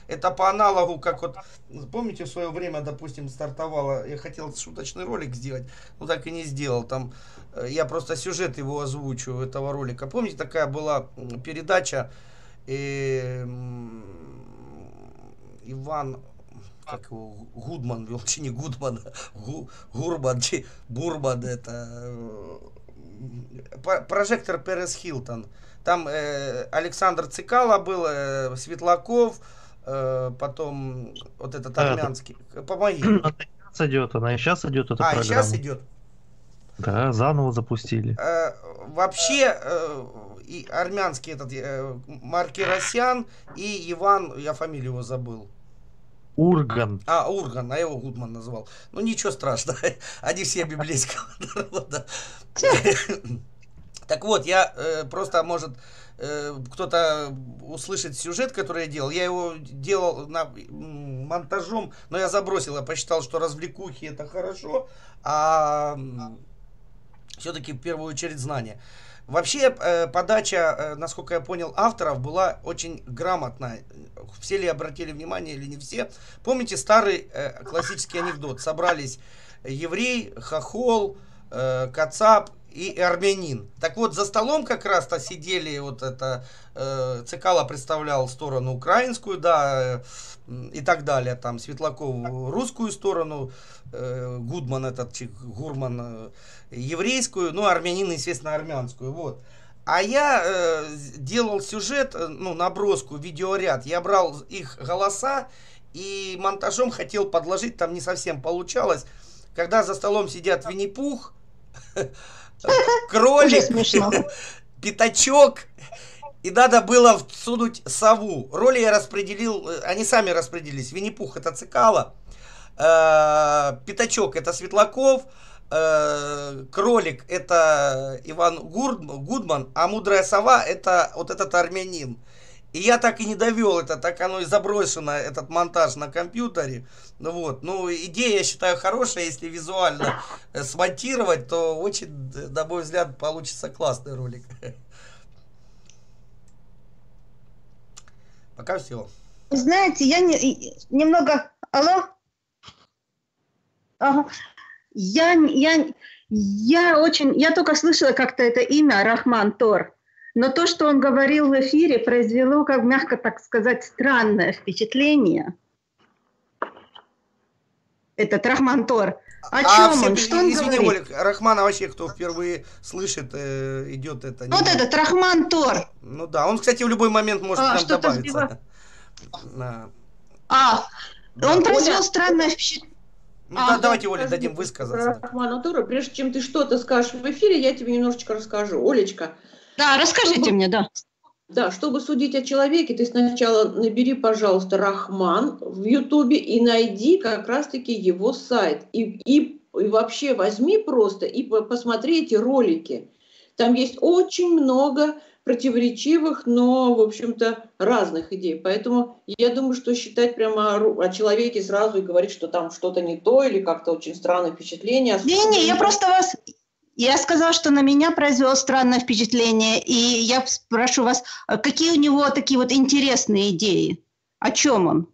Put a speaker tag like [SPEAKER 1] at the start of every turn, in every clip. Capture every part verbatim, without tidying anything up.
[SPEAKER 1] Это по аналогу, как вот, помните, в свое время, допустим, стартовало, я хотел шуточный ролик сделать, но так и не сделал. Там э, я просто сюжет его озвучу, этого ролика. Помните, такая была м, передача э, м, Иван, как его, Гудман вел, чи не Гудман, Гу, Гурман, чи Бурман, это э, по- прожектор Перес Хилтон. Там э, Александр Цикало был, э, Светлаков, э, потом вот этот
[SPEAKER 2] Да, да.
[SPEAKER 1] армянский. Помоги.
[SPEAKER 2] Она и сейчас идет, она и сейчас идет, эта
[SPEAKER 1] А, и сейчас
[SPEAKER 2] программа.
[SPEAKER 1] идет.
[SPEAKER 2] Да, заново запустили.
[SPEAKER 1] Э, вообще, э, и армянский этот э, Маркиросян и Иван, я фамилию его забыл.
[SPEAKER 2] Ургант.
[SPEAKER 1] А, Урган, а я его Гудман назвал. Ну ничего страшного, они все библейского народа. Так вот, я э, просто, может, э, кто-то услышит сюжет, который я делал. Я его делал на, м, монтажом, но я забросил. Я посчитал, что развлекухи это хорошо, а все-таки в первую очередь знания. Вообще, э, подача, э, насколько я понял, авторов была очень грамотная. Все ли обратили внимание или не все? Помните старый э, классический анекдот? Собрались еврей, хохол, э, кацап и армянин. Так вот, за столом как раз-то сидели, вот это, э, Цикало представлял сторону украинскую, да, э, и так далее, там, Светлаков русскую сторону, э, Гудман этот, чи Гурман, э, еврейскую, ну, армянин, естественно, армянскую, вот. А я э, делал сюжет, э, ну, наброску, видеоряд, я брал их голоса и монтажом хотел подложить, там не совсем получалось, когда за столом сидят Винни-Пух,
[SPEAKER 3] Уже
[SPEAKER 1] кролик,
[SPEAKER 3] смешно.
[SPEAKER 1] пятачок, и надо было всунуть сову. Роли я распределил, э, они сами распределились. Винни-Пух это Цикало, э, пятачок это Светлаков, э, кролик это Иван Гурд- Гудман, а мудрая сова это вот этот армянин. И я так и не довел это, так оно и заброшено, этот монтаж на компьютере. Ну вот, ну идея, я считаю, хорошая, если визуально э, смонтировать, то очень, э, на мой взгляд, получится классный ролик. Пока все.
[SPEAKER 3] Знаете, я не, и- немного... Алло? Ага. Я, я, я очень... Я только слышала как-то это имя Рахман Тор. Но то, что он говорил в эфире, произвело, как мягко так сказать, странное впечатление. Этот Рахман Тор. О
[SPEAKER 1] А
[SPEAKER 3] чем
[SPEAKER 1] все,
[SPEAKER 3] он? Что он
[SPEAKER 1] извини,
[SPEAKER 3] говорит?
[SPEAKER 1] Олег, Рахмана вообще, кто впервые слышит, э, идет это. Не,
[SPEAKER 3] Вот
[SPEAKER 1] не-
[SPEAKER 3] этот Рахман Тор.
[SPEAKER 1] Ну да, он, кстати, в любой момент может к
[SPEAKER 3] А,
[SPEAKER 1] нам
[SPEAKER 3] что-то сбила.
[SPEAKER 1] добавиться. Да.
[SPEAKER 3] А,
[SPEAKER 1] Да.
[SPEAKER 3] он произвел
[SPEAKER 4] Оля,
[SPEAKER 3] странное впечатление.
[SPEAKER 1] Ну да,
[SPEAKER 3] Ага.
[SPEAKER 1] давайте Оле
[SPEAKER 4] Подожди,
[SPEAKER 1] дадим высказаться.
[SPEAKER 4] про Рахмана Тура. Прежде чем ты что-то скажешь в эфире, я тебе немножечко расскажу. Олечка,
[SPEAKER 3] Да, расскажите
[SPEAKER 4] чтобы,
[SPEAKER 3] мне, да.
[SPEAKER 4] да, чтобы судить о человеке, ты сначала набери, пожалуйста, Рахман в Ютубе и найди как раз-таки его сайт. И, и, и вообще возьми просто и по- посмотри эти ролики. Там есть очень много противоречивых, но, в общем-то, разных идей. Поэтому я думаю, что считать прямо о, о человеке сразу и говорить, что там что-то не то или как-то очень странное впечатление.
[SPEAKER 3] Не-не, я просто вас... Я сказала, что на меня произвело странное впечатление, и я спрошу вас, какие у него такие вот интересные идеи? О чем он?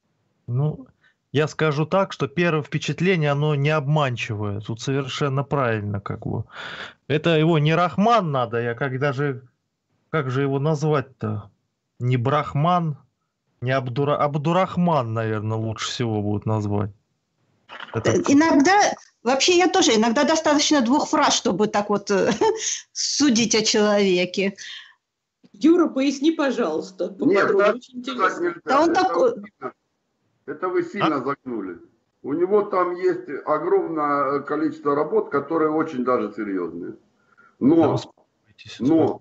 [SPEAKER 2] Ну, я скажу так, что первое впечатление, оно не обманчивое. Тут совершенно правильно, как бы. Это его не Рахман надо, я как даже... Как же его назвать-то? Не Брахман, не Абдура... Абдурахман, наверное, лучше всего будет назвать. Это...
[SPEAKER 3] Иногда, вообще я тоже, иногда достаточно двух фраз, чтобы так вот судить о человеке.
[SPEAKER 4] Юра, поясни, пожалуйста.
[SPEAKER 5] Нет,
[SPEAKER 4] поподробнее,
[SPEAKER 5] так
[SPEAKER 4] очень
[SPEAKER 5] сказать
[SPEAKER 4] интересно.
[SPEAKER 5] нельзя.
[SPEAKER 3] Да он
[SPEAKER 5] это,
[SPEAKER 3] такой...
[SPEAKER 5] вы сильно, это вы сильно загнули. У него там есть огромное количество работ, которые очень даже серьезные.
[SPEAKER 2] Да
[SPEAKER 5] Но,
[SPEAKER 2] успокойтесь,
[SPEAKER 5] но,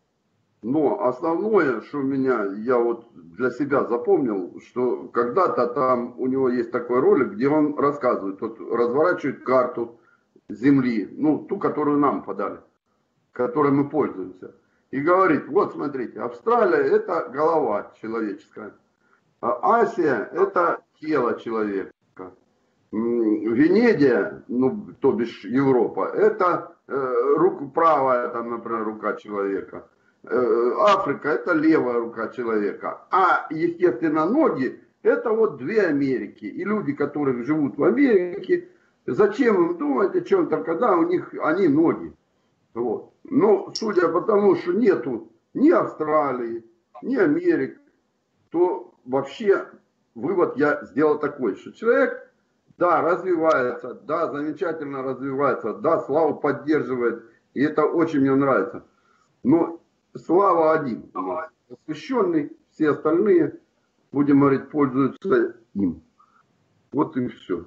[SPEAKER 5] но основное, что у меня, я вот для себя запомнил, что когда-то там у него есть такой ролик, где он рассказывает, вот разворачивает карту Земли, ну, ту, которую нам подали, которой мы пользуемся. И говорит, вот смотрите, Австралия это голова человеческая, а Асия это тело человека, М, Венедия, ну то бишь Европа, это э, руку, правая там, например, рука человека, Э, Африка это левая рука человека, а естественно ноги Это вот две Америки. И люди, которые живут в Америке, зачем им думать о чем-то, когда у них они ноги. Вот. Но судя по тому, что нету ни Австралии, ни Америки, то вообще вывод я сделал такой, что человек, да, развивается, да, замечательно развивается, да, Славу поддерживает, и это очень мне нравится. Но Слава один, посвященный, все остальные, будем говорить, пользуются им. Вот и все.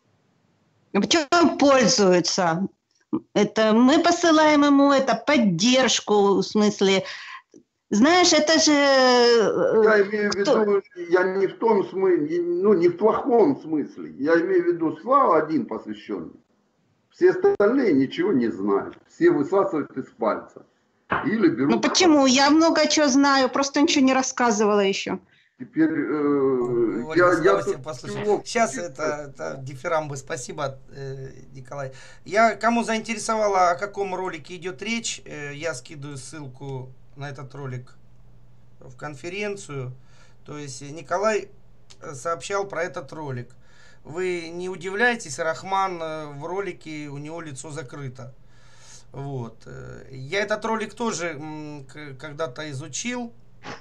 [SPEAKER 3] Почему пользуются? Это мы посылаем ему это поддержку, в смысле. Знаешь, это же...
[SPEAKER 5] Я имею в виду, я не в том смысле, ну не в плохом смысле. Я имею в виду, Слава один посвященный. Все остальные ничего не знают. Все высасывают из пальца. Или берут...
[SPEAKER 3] Ну почему? Я много чего знаю, просто ничего не рассказывала еще.
[SPEAKER 5] Теперь э,
[SPEAKER 1] Ой,
[SPEAKER 5] я, я
[SPEAKER 1] тут... Сейчас это, это дифирамбы, спасибо, э, Николай. Я, кому заинтересовало, о каком ролике идет речь, э, я скидываю ссылку на этот ролик в конференцию. То есть Николай сообщал про этот ролик. Вы не удивляйтесь, Рахман в ролике, у него лицо закрыто. Вот. Я этот ролик тоже когда-то изучил.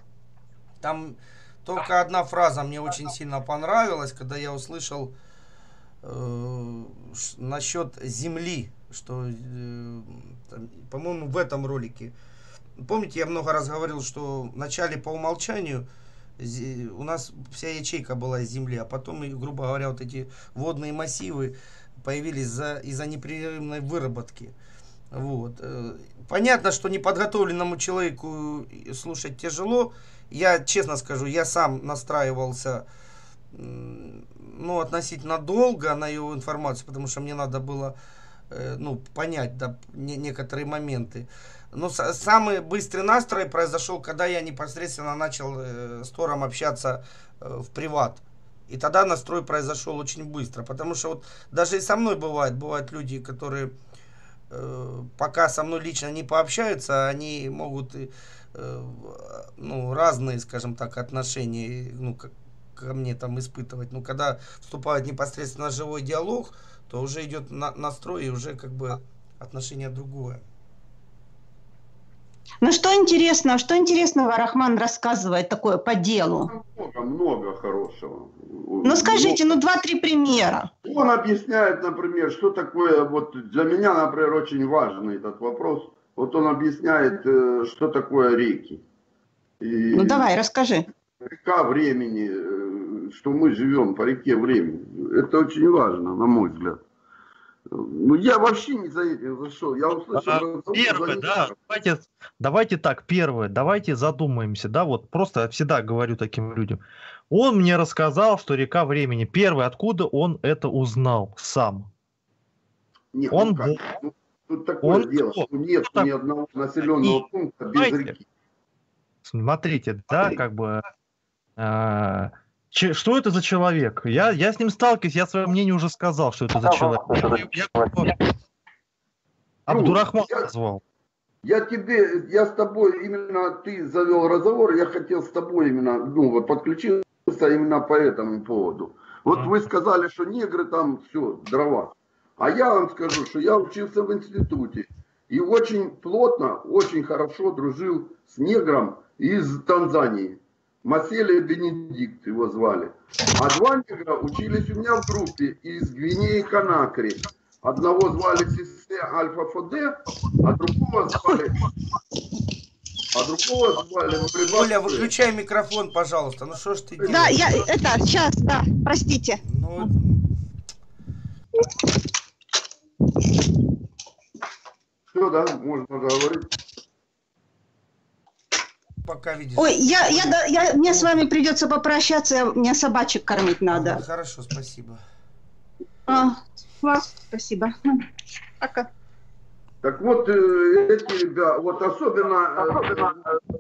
[SPEAKER 1] Там только одна фраза мне очень сильно понравилась, когда я услышал э, насчет земли, что, э, по-моему, в этом ролике. Помните, я много раз говорил, что вначале по умолчанию у нас вся ячейка была из земли, а потом, грубо говоря, вот эти водные массивы появились из-за из-за непрерывной выработки. Вот. Понятно, что неподготовленному человеку слушать тяжело. Я, честно скажу, я сам настраивался, ну, относительно долго на его информацию, потому что мне надо было, ну, понять, да, не, некоторые моменты. Но с, самый быстрый настрой произошел, когда я непосредственно начал э, с Тором общаться э, в приват. И тогда настрой произошел очень быстро, потому что вот даже и со мной бывает, бывают люди, которые э, пока со мной лично не пообщаются, они могут э, ну, разные, скажем так, отношения, ну, к, ко мне там испытывать. Но когда вступает непосредственно живой диалог, то уже идет на, настрой, и уже как бы отношение другое.
[SPEAKER 3] Ну что интересного, что интересного Рахман рассказывает такое по делу?
[SPEAKER 5] Много, много хорошего.
[SPEAKER 3] Ну скажите, много. ну два-три примера.
[SPEAKER 5] Он объясняет, например, что такое, вот для меня, например, очень важный этот вопрос. Вот он объясняет, что такое реки. И
[SPEAKER 3] ну давай, расскажи.
[SPEAKER 5] Река времени, что мы живем по реке времени. Это очень важно, на мой взгляд. Ну, я вообще не за этим зашел. Я услышал...
[SPEAKER 2] А, первое, да, давайте, давайте так, первое, давайте задумаемся, да, вот просто всегда говорю таким людям. Он мне рассказал, что река времени. Первое, откуда он это узнал сам?
[SPEAKER 5] Нет,
[SPEAKER 2] он
[SPEAKER 5] ну как? Ну, тут такое
[SPEAKER 2] он
[SPEAKER 5] дело,
[SPEAKER 2] кто?
[SPEAKER 5] что нет
[SPEAKER 2] Кто
[SPEAKER 5] ни одного населенного
[SPEAKER 2] И,
[SPEAKER 5] пункта без
[SPEAKER 2] знаете,
[SPEAKER 5] реки.
[SPEAKER 2] Смотрите, да, как бы... Э, че, что это за человек? Я, я с ним сталкиваюсь, я свое мнение уже сказал, что это за человек. Я, я, Абдурахман
[SPEAKER 5] я,
[SPEAKER 2] назвал.
[SPEAKER 5] Я тебе, я с тобой, именно ты завел разговор, я хотел с тобой именно, ну, вот подключиться именно по этому поводу. Вот mm. вы сказали, что негры там все, дрова. А я вам скажу, что я учился в институте и очень плотно, очень хорошо дружил с негром из Танзании. Маселе Бенедикт его звали. А два негра учились у меня в группе из Гвинеи Конакри. Одного звали Сиссе Альфа Фоде, а другого звали... А другого звали...
[SPEAKER 1] Оля, выключай микрофон, пожалуйста. Ну что ж ты делаешь?
[SPEAKER 3] Да, я... Это, сейчас, да, простите.
[SPEAKER 1] Ну...
[SPEAKER 5] Все, да, можно говорить.
[SPEAKER 1] Пока видишь.
[SPEAKER 3] Ой, я, я, я, мне с вами придется попрощаться, мне собачек кормить надо.
[SPEAKER 1] Ага, хорошо, спасибо.
[SPEAKER 3] А, вас, спасибо. Пока.
[SPEAKER 5] Так вот, эти ребята, вот особенно... особенно...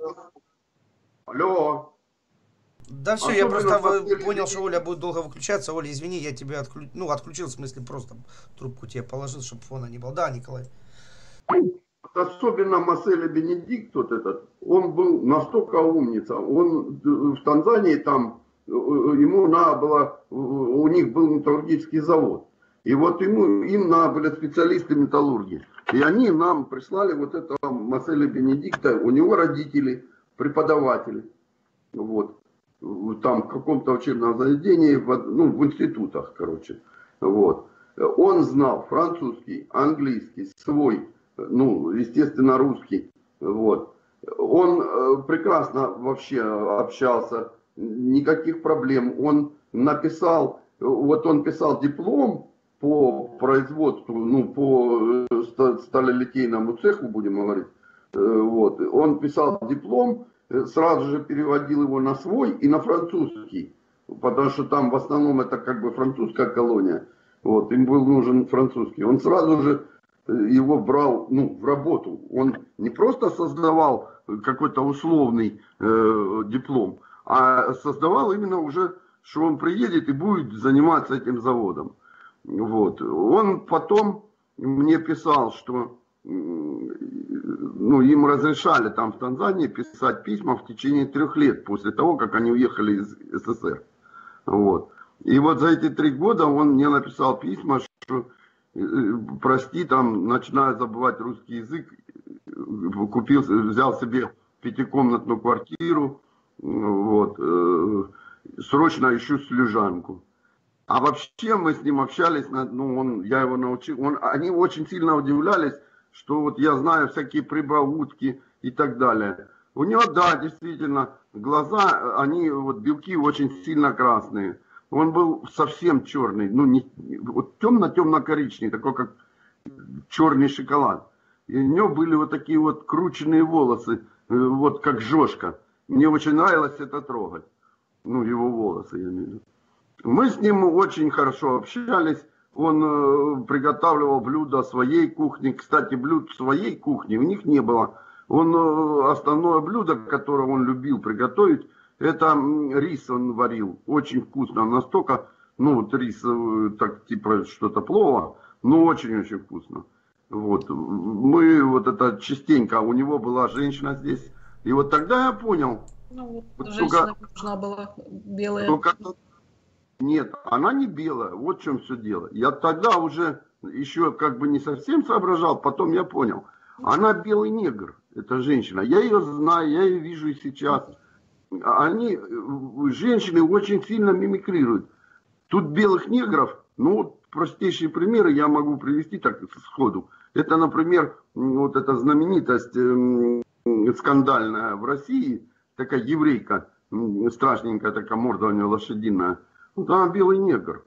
[SPEAKER 5] Алло.
[SPEAKER 1] Да все, я просто понял, что Оля будет долго выключаться. Оля, извини, я тебя отключил, ну, отключил, в смысле, просто трубку тебе положил, чтобы фона не было. Да, Николай?
[SPEAKER 5] Особенно Маселе Бенедикт, вот этот, он был настолько умница. Он в Танзании там ему надо было, у них был металлургический завод. И вот ему, им надо были специалисты-металлурги. И они нам прислали вот этого Марселя Бенедикта, у него родители, преподаватели. Вот. Там в каком-то учебном заведении, в, ну, в институтах, короче. Вот. Он знал французский, английский, свой, ну, естественно, русский. Вот. Он э, прекрасно вообще общался, никаких проблем. Он написал, вот он писал диплом по производству, ну, по сталелитейному цеху, будем говорить. Вот. Он писал диплом, сразу же переводил его на свой и на французский, потому что там в основном это как бы французская колония. Вот. Им был нужен французский. Он сразу же его брал, ну, в работу. Он не просто создавал какой-то условный э, диплом, а создавал именно уже, что он приедет и будет заниматься этим заводом. Вот. Он потом мне писал, что ну, им разрешали там в Танзании писать письма в течение трех лет после того, как они уехали из СССР. Вот. И вот за эти три года он мне написал письма, что прости, там, начинаю забывать русский язык, купил, взял себе пятикомнатную квартиру, вот, э, срочно ищу служанку. А вообще мы с ним общались, ну, он, я его научил, он, они очень сильно удивлялись, что вот я знаю всякие прибаутки и так далее. У него, да, действительно, глаза, они, вот белки очень сильно красные. Он был совсем черный, ну, не, вот темно-темно-коричневый, такой как черный шоколад. И у него были вот такие вот крученные волосы, вот как Жошка. Мне очень нравилось это трогать, ну, его волосы, я имею в виду. Мы с ним очень хорошо общались, он э, приготавливал блюда своей кухни. Кстати, блюд своей кухни у них не было. Он, э, основное блюдо, которое он любил приготовить, это рис он варил, очень вкусно, настолько, ну вот рис, так типа что-то плова, но очень-очень вкусно. Вот, мы вот это частенько, у него была женщина здесь, и вот тогда я понял.
[SPEAKER 6] Ну,
[SPEAKER 5] вот
[SPEAKER 6] женщина
[SPEAKER 5] только,
[SPEAKER 6] нужна была белая.
[SPEAKER 5] только, нет, она не белая, вот в чем все дело. Я тогда уже еще как бы не совсем соображал, потом я понял. Она белый негр, эта женщина, я ее знаю, я ее вижу и сейчас. Они, женщины очень сильно мимикрируют. Тут белых негров, ну вот простейшие примеры я могу привести так сходу. Это, например, вот эта знаменитость э, скандальная в России, такая еврейка, страшненькая такая морда у нее лошадиная. Вот она белый негр.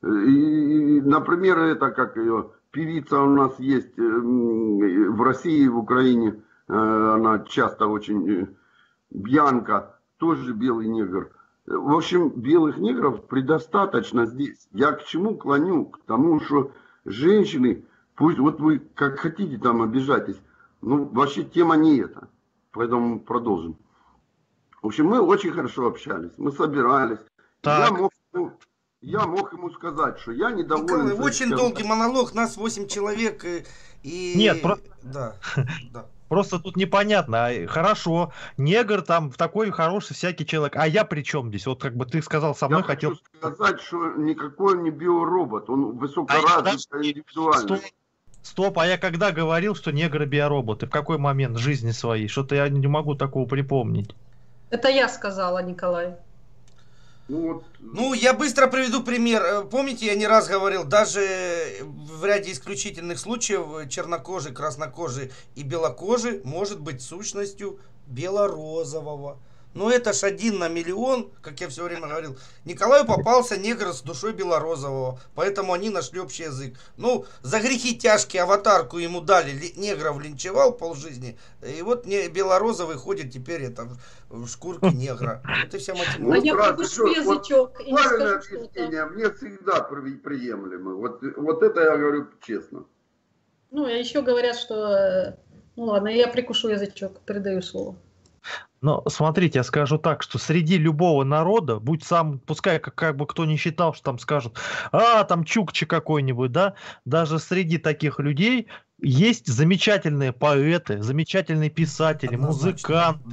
[SPEAKER 5] И, например, это как ее певица у нас есть э, в России, в Украине, э, она часто очень, э, Бьянка. Тоже белый негр. В общем, белых негров предостаточно здесь. Я к чему клоню? К тому, что женщины, пусть вот вы как хотите там обижайтесь, ну вообще тема не эта. Поэтому продолжим. В общем, мы очень хорошо общались, мы собирались. Я мог, ну, я мог ему сказать, что я недоволен.
[SPEAKER 1] Николай, очень долгий монолог, нас восемь человек. И, и...
[SPEAKER 2] Нет, просто...
[SPEAKER 1] Да, да.
[SPEAKER 2] Просто тут непонятно. Хорошо, негр там такой хороший всякий человек. А я при чем здесь? Вот как бы ты сказал, со мной
[SPEAKER 5] я
[SPEAKER 2] хотел...
[SPEAKER 5] хочу сказать, что никакой он не биоробот. Он высокоразвитый, индивидуальный.
[SPEAKER 2] Стоп, стоп, а я когда говорил, что негры биороботы? В какой момент жизни своей? Что-то я не могу такого припомнить.
[SPEAKER 6] Это я сказала, Николай.
[SPEAKER 5] Ну, вот...
[SPEAKER 1] ну, я быстро приведу пример. Помните, я не раз говорил, даже в ряде исключительных случаев чернокожий, краснокожий и белокожий может быть сущностью белорозового. Но это ж один на миллион, как я все время говорил. Николаю попался негр с душой белорозового, поэтому они нашли общий язык. Ну, за грехи тяжкие аватарку ему дали, негров линчевал полжизни, и вот не, белорозовый ходит теперь это в шкурке негра. Вот и вся математика.
[SPEAKER 6] А я прикушу язычок и не скажу
[SPEAKER 5] что-то. Мне всегда приемлемы. Вот, вот это я говорю честно.
[SPEAKER 6] Ну, а еще говорят, что... Ну ладно, я прикушу язычок, передаю слово.
[SPEAKER 2] Но смотрите, я скажу так, что среди любого народа, будь сам, пускай как, как бы кто не считал, что там скажут, а, там чукчи какой-нибудь, да, даже среди таких людей есть замечательные поэты, замечательные писатели,
[SPEAKER 1] Однозначно,
[SPEAKER 2] музыканты.
[SPEAKER 1] да.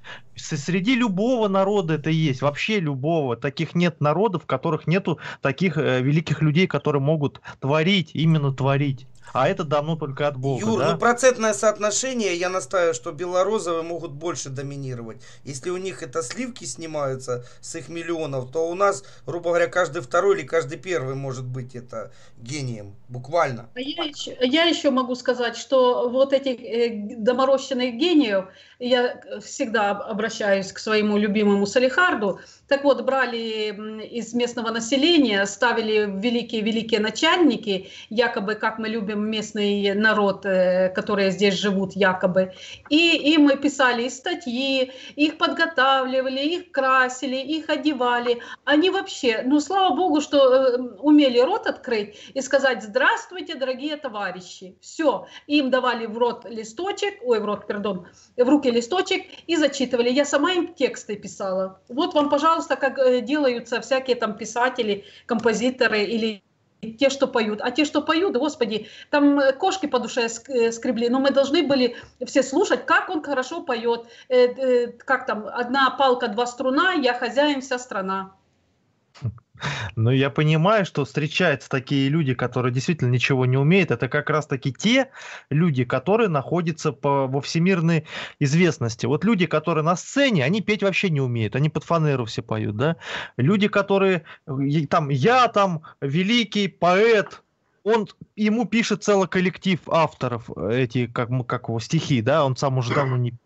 [SPEAKER 2] Среди любого народа это есть, вообще любого. Таких нет народов, в которых нету таких э, великих людей, которые могут творить, именно творить. А это давно только от Бога,
[SPEAKER 1] Юр,
[SPEAKER 2] да?
[SPEAKER 1] ну процентное соотношение, я настаиваю, что белорозовые могут больше доминировать. Если у них это сливки снимаются с их миллионов, то у нас, грубо говоря, каждый второй или каждый первый может быть это гением, буквально.
[SPEAKER 6] А я еще, я еще могу сказать, что вот этих э, доморощенных гениев, я всегда обращаюсь к своему любимому Салихарду, так вот, брали из местного населения, ставили великие-великие начальники, якобы, как мы любим местный народ, которые здесь живут, якобы, и им мы писали статьи, их подготавливали, их красили, их одевали. Они вообще, ну, слава богу, что умели рот открыть и сказать: здравствуйте, дорогие товарищи. Все, им давали в рот листочек, ой, в рот, пардон, в руки листочек и зачитывали. Я сама им тексты писала. Вот вам, пожалуйста, как делаются всякие там писатели, композиторы или те, что поют. А те, что поют, господи, там кошки по душе скребли, но мы должны были все слушать, как он хорошо поет. Как там, одна палка, два струна, я хозяин, вся страна.
[SPEAKER 2] Ну, я понимаю, что встречаются такие люди, которые действительно ничего не умеют. Это как раз-таки те люди, которые находятся по, во всемирной известности. Вот люди, которые на сцене, они петь вообще не умеют. Они под фанеру все поют, да? Люди, которые... Там, я там великий поэт, он, ему пишет целый коллектив авторов, эти, как, как его, стихи, да? Он сам уже давно не...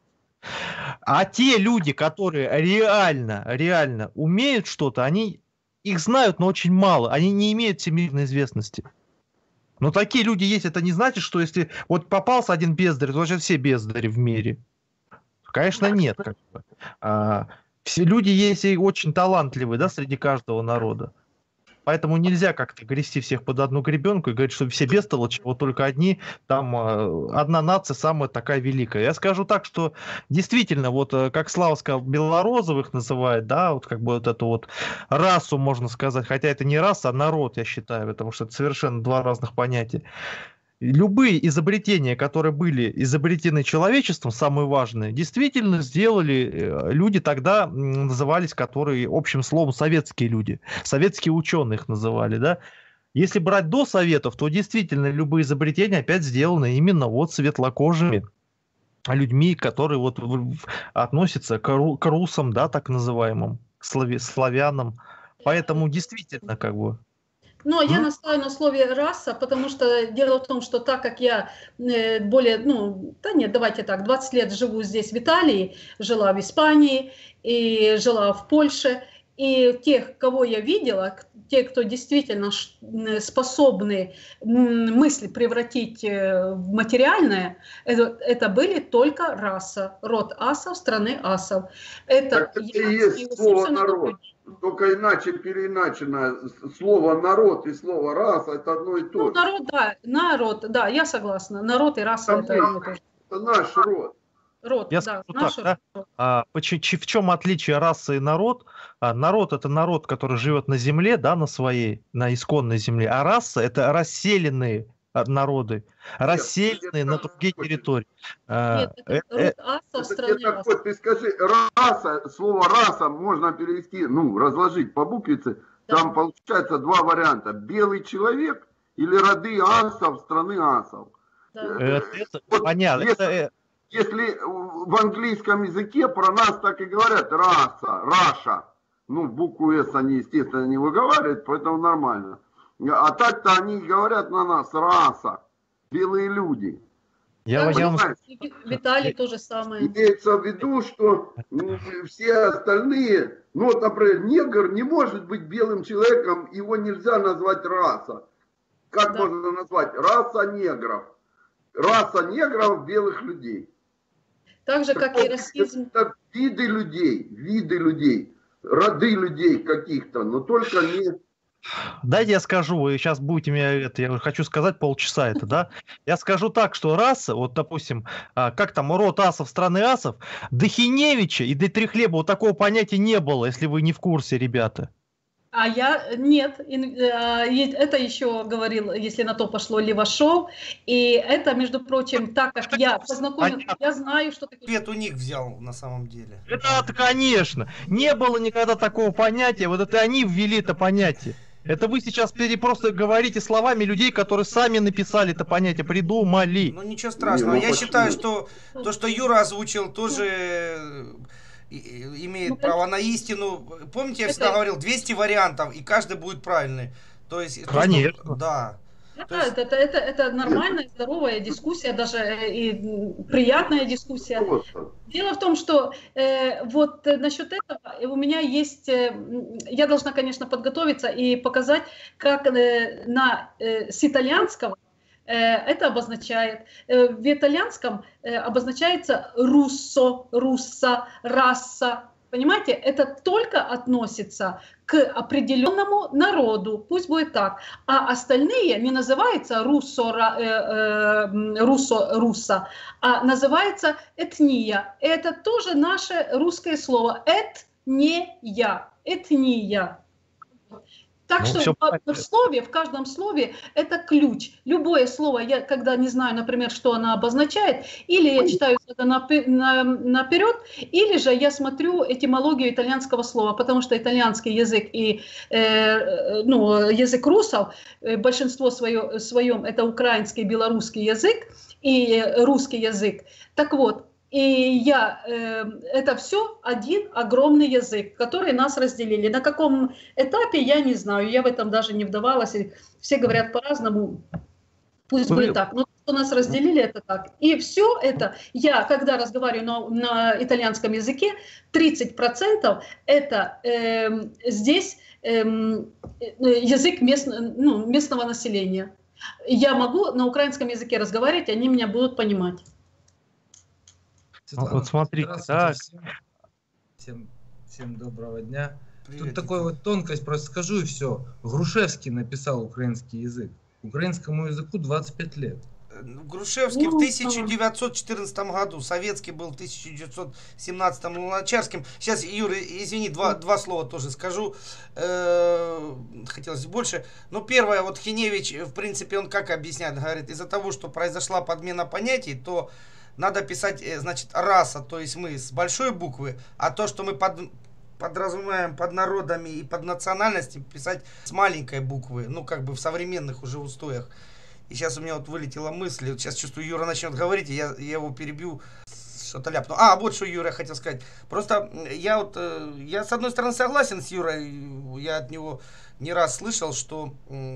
[SPEAKER 2] А те люди, которые реально, реально умеют что-то, они... Их знают, но очень мало. Они не имеют всемирной известности. Но такие люди есть. Это не значит, что если вот попался один бездарь, то вообще все бездари в мире. Конечно, нет. Как бы. А, все люди есть и очень талантливые, да, среди каждого народа. Поэтому нельзя как-то грести всех под одну гребенку и говорить, что все бестолочи, вот только одни, там одна нация самая такая великая. Я скажу так, что действительно, вот как Слава сказал, белорозовых называют, да, вот как бы вот эту вот расу, можно сказать, хотя это не раса, а народ, я считаю, потому что это совершенно два разных понятия. Любые изобретения, которые были изобретены человечеством, самые важные, действительно сделали люди тогда, назывались, которые общим словом советские люди, советские ученые их называли, да. Если брать до Советов, то действительно любые изобретения опять сделаны именно вот светлокожими людьми, которые вот относятся к, ру, к русам, да, так называемым, к славя, славянам. Поэтому действительно как бы...
[SPEAKER 6] Но я настаиваю на слове «раса», потому что дело в том, что так как я более, ну, да нет, давайте так, двадцать лет живу здесь, в Италии, жила в Испании и жила в Польше, и тех, кого я видела, те, кто действительно способны мысли превратить в материальное, это, это были только раса, род асов, страны асов. Это,
[SPEAKER 5] это и есть слово «народ». Только иначе переиначено. Слово «народ» и слово «раса» — это одно и то же.
[SPEAKER 6] Ну, народ, да, народ, да, я согласна. Народ и раса — это одно и то же.
[SPEAKER 5] Это наш род.
[SPEAKER 6] Род,
[SPEAKER 2] я
[SPEAKER 6] да,
[SPEAKER 2] скажу
[SPEAKER 6] наш
[SPEAKER 2] так,
[SPEAKER 6] род.
[SPEAKER 2] Да? А, в чем отличие расы и народ? А, народ — это народ, который живет на земле, да, на своей, на исконной земле. А раса — это расселенные народы, рассеянные на другие территории.
[SPEAKER 6] Нет, это род аса в стране аса.
[SPEAKER 5] Ты скажи, раса, слово раса можно перевести, ну, разложить по буквице. Да. Там получается два варианта. Белый человек или роды асов страны асов.
[SPEAKER 6] Да.
[SPEAKER 2] Это, это вот понятно.
[SPEAKER 5] Если,
[SPEAKER 2] это...
[SPEAKER 5] если в английском языке про нас так и говорят раса, раша. Ну, букву «С» они, естественно, не выговаривают, поэтому нормально. А так-то они говорят на нас раса, белые люди.
[SPEAKER 2] Я,
[SPEAKER 6] да,
[SPEAKER 2] я вам...
[SPEAKER 6] Виталий то же самое.
[SPEAKER 5] Имеется в виду, что все остальные, ну вот, например, негр не может быть белым человеком, его нельзя назвать раса. Как да. можно назвать? Раса негров. Раса негров белых людей.
[SPEAKER 6] Так же, как и расизм.
[SPEAKER 5] Это виды людей, виды людей, роды людей каких-то, но только не...
[SPEAKER 2] Дайте я скажу, вы сейчас будете меня, это, я хочу сказать полчаса это, да? Я скажу так, что раса, вот, допустим, как там, род асов страны асов, до Хиневича и до Трехлеба вот такого понятия не было, если вы не в курсе, ребята.
[SPEAKER 6] А я нет, это еще говорил, если на то пошло, Левашов, и это, между прочим, так как я познакомилась, я знаю, что такое.
[SPEAKER 1] Ответ у них взял на самом деле.
[SPEAKER 2] Это, конечно, не было никогда такого понятия, вот это они ввели это понятие. Это вы сейчас пере просто говорите словами людей, которые сами написали это понятие, придумали.
[SPEAKER 1] Ну ничего страшного,
[SPEAKER 5] Не, ну,
[SPEAKER 1] я
[SPEAKER 5] почему?
[SPEAKER 1] считаю, что то, что Юра озвучил, тоже имеет
[SPEAKER 6] ну,
[SPEAKER 1] право на истину. Помните, я всегда
[SPEAKER 6] это...
[SPEAKER 1] говорил, двести вариантов, и каждый будет правильный. То есть,
[SPEAKER 2] конечно.
[SPEAKER 1] То, что... Да.
[SPEAKER 6] Да, есть... это, это, это нормальная, здоровая дискуссия, даже и приятная дискуссия. Дело в том, что э, вот насчет этого у меня есть, э, я должна, конечно, подготовиться и показать, как э, на, э, с итальянского э, это обозначает. Э, в итальянском э, обозначается руссо, русса, раса. Понимаете, это только относится к определенному народу, пусть будет так. А остальные не называются руссо, э, э, руссо, русса, а называется этния. Это тоже наше русское слово. Этния, этния. Так ну, что в, в слове, в каждом слове это ключ. Любое слово, я когда не знаю, например, что оно обозначает, или я читаю это наперед, или же я смотрю этимологию итальянского слова, потому что итальянский язык и э, ну, язык русов, большинство свое, своем это украинский, белорусский язык и русский язык. Так вот, и я, э, это все один огромный язык, который нас разделили. На каком этапе, я не знаю, я в этом даже не вдавалась. Все говорят по-разному, пусть будет так. Но что нас разделили, это так. И все это, я, когда разговариваю на, на итальянском языке, тридцать процентов это э, здесь э, язык мест, ну, местного населения. Я могу на украинском языке разговаривать, они меня будут понимать.
[SPEAKER 7] Светлана,
[SPEAKER 2] вот смотрите, так.
[SPEAKER 7] Всем, всем, всем доброго дня.
[SPEAKER 1] Привет,
[SPEAKER 7] Тут такой вот тонкость, просто скажу и все. Грушевский написал украинский язык. Украинскому языку двадцать пять лет.
[SPEAKER 1] Грушевский в тысяча девятьсот четырнадцатом году, советский был в тысяча девятьсот семнадцатом, Луначарским. Сейчас, Юра, извини, два, два слова тоже скажу. Э-э- хотелось больше. Но первое, вот Хиневич, в принципе, он как объясняет, говорит, из-за того, что произошла подмена понятий, то надо писать, значит, раса, то есть мы с большой буквы, а то, что мы под, подразумеваем под народами и под национальностями, писать с маленькой буквы, ну, как бы в современных уже устоях. И сейчас у меня вот вылетела мысль, вот сейчас чувствую, Юра начнет говорить, и я, я его перебью, что-то ляпну. А, вот что Юра хотел сказать. Просто я вот, я с одной стороны согласен с Юрой, я от него не раз слышал, что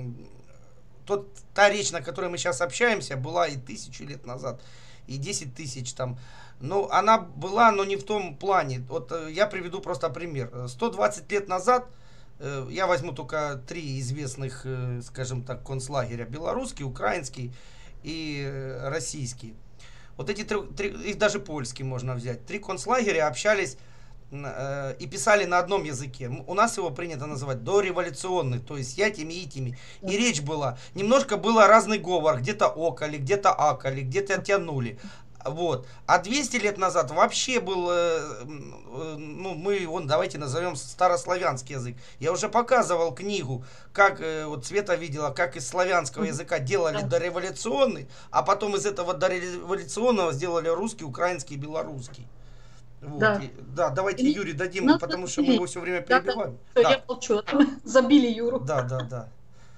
[SPEAKER 1] тот, та речь, на которой мы сейчас общаемся, была и тысячу лет назад, и десять тысяч там. Ну, она была, но не в том плане. Вот я приведу просто пример. сто двадцать лет назад, э, я возьму только три известных, э, скажем так, концлагеря. Белорусский, украинский и э, российский. Вот эти три, три, их даже польский можно взять. Три концлагеря общались э, и писали на одном языке. У нас его принято называть дореволюционный, то есть ятими и итими. И речь была, немножко было разный говор, где-то окали, где-то акали, где-то тянули. Вот. А двести лет назад вообще был, э, э, ну, мы, вон, давайте назовем старославянский язык. Я уже показывал книгу, как, э, вот Света видела, как из славянского языка делали дореволюционный, а потом из этого дореволюционного сделали русский, украинский и белорусский. Вот.
[SPEAKER 6] Да.
[SPEAKER 1] И, да, давайте
[SPEAKER 6] И,
[SPEAKER 1] Юрию дадим,
[SPEAKER 6] ну,
[SPEAKER 1] потому что мы его все время перебиваем.
[SPEAKER 6] Да,
[SPEAKER 1] Да.
[SPEAKER 6] Я молчу, забили Юру.
[SPEAKER 1] Да, да, да.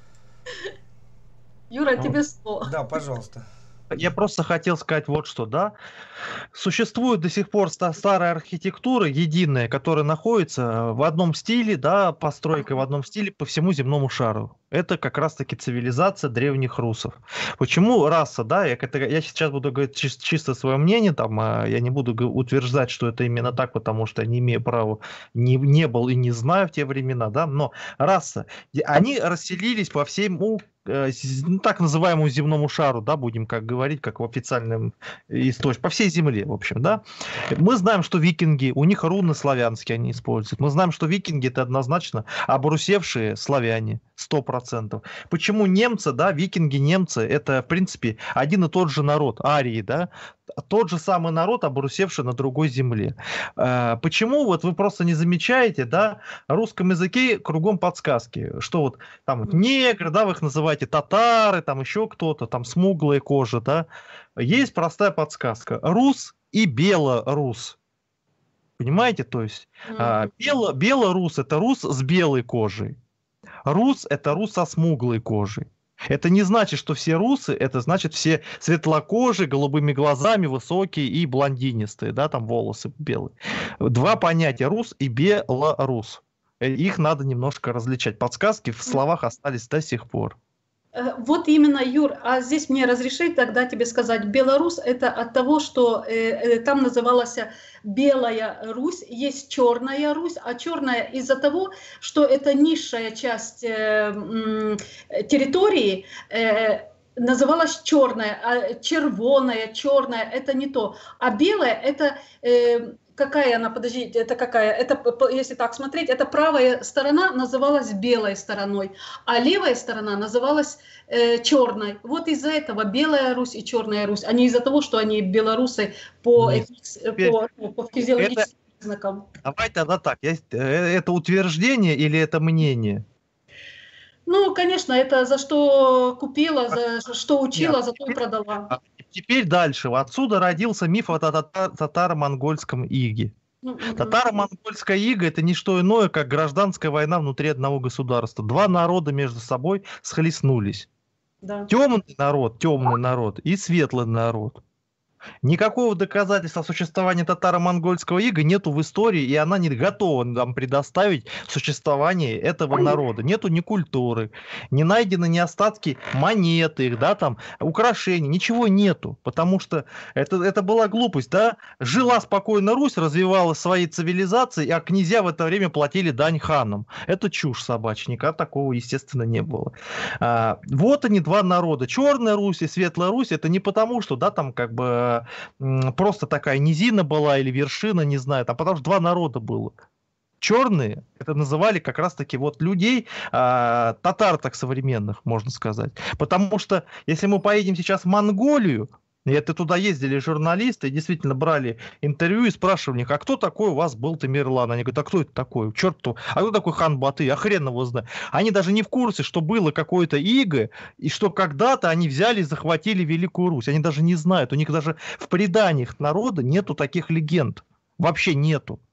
[SPEAKER 6] Юра, тебе слово.
[SPEAKER 1] Да, пожалуйста.
[SPEAKER 2] Я просто хотел сказать вот что, да. Существует до сих пор старая архитектура единая, которая находится в одном стиле, да, постройка в одном стиле по всему земному шару. Это как раз-таки цивилизация древних русов. Почему раса, да, я, это, я сейчас буду говорить чисто, чисто свое мнение, там, а я не буду утверждать, что это именно так, потому что я не имею права, не, не был и не знаю в те времена, да, но раса, они расселились по всему, ну, так называемому земному шару, да, будем как говорить, как в официальном источнике, по всей земле, в общем, да. Мы знаем, что викинги, у них руны славянские они используют. Мы знаем, что викинги это однозначно обрусевшие славяне, сто процентов. Почему немцы, да, викинги, немцы, это, в принципе, один и тот же народ, арии, да. тот же самый народ, обрусевший на другой земле. Э, почему? Вот вы просто не замечаете, да, в русском языке кругом подсказки, что вот там вот негры, да, вы их называете татары, там еще кто-то, там смуглая кожа, да. Есть простая подсказка. Рус и белорус. Понимаете, то есть mm-hmm. бело, белорус – это рус с белой кожей. Рус – это рус со смуглой кожей. Это не значит, что все русы, это значит все светлокожие, голубыми глазами, высокие и блондинистые, да, там волосы белые. Два понятия – рус и белорус. Их надо немножко различать. Подсказки в словах остались до сих пор.
[SPEAKER 6] Вот именно, Юр, а здесь мне разрешить тогда тебе сказать, Белорус это от того, что э, там называлась Белая Русь, есть Черная Русь, а черная из-за того, что это низшая часть э, э, территории, э, называлась черная, а червоная, черная это не то, а белая это... Э, Какая она, подождите, это какая? Это, если так смотреть, это правая сторона называлась белой стороной, а левая сторона называлась э, черной. Вот из-за этого Белая Русь и Черная Русь, а не из-за того, что они белорусы по,
[SPEAKER 2] Теперь,
[SPEAKER 6] по, по физиологическим
[SPEAKER 2] это,
[SPEAKER 6] признакам.
[SPEAKER 2] Давайте тогда так, это утверждение или это мнение?
[SPEAKER 6] Ну, конечно, это за что купила, за что учила, Нет, за то и продала.
[SPEAKER 2] Теперь дальше. Отсюда родился миф о татаро-монгольском иге. Mm-hmm. Татаро-монгольская ига – это не что иное, как гражданская война внутри одного государства. Два народа между собой схлестнулись. Да. Темный народ, темный народ и светлый народ. Никакого доказательства существования татаро-монгольского ига нету в истории, и она не готова нам предоставить существование этого народа. Нету ни культуры, не найдены ни остатки монеты, да, там, украшений, ничего нету, потому что это, это была глупость, да. Жила спокойно Русь, развивала свои цивилизации, а князья в это время платили дань ханам. Это чушь собачья, никогда такого, естественно, не было. А, вот они, два народа. Черная Русь и Светлая Русь, это не потому, что, да, там, как бы просто такая низина была или вершина, не знаю, а потому что два народа было. Черные, это называли как раз-таки вот людей, а, татар так современных, можно сказать. Потому что, если мы поедем сейчас в Монголию, и это туда ездили журналисты, и действительно брали интервью и спрашивали них, а кто такой у вас был Тамерлан? Они говорят, а кто это такой? Черт, кто? А кто такой хан Баты? А хрен его знает. Они даже не в курсе, что было какое-то иго, и что когда-то они взяли и захватили Великую Русь. Они даже не знают. У них даже в преданиях народа нету таких легенд. Вообще нету.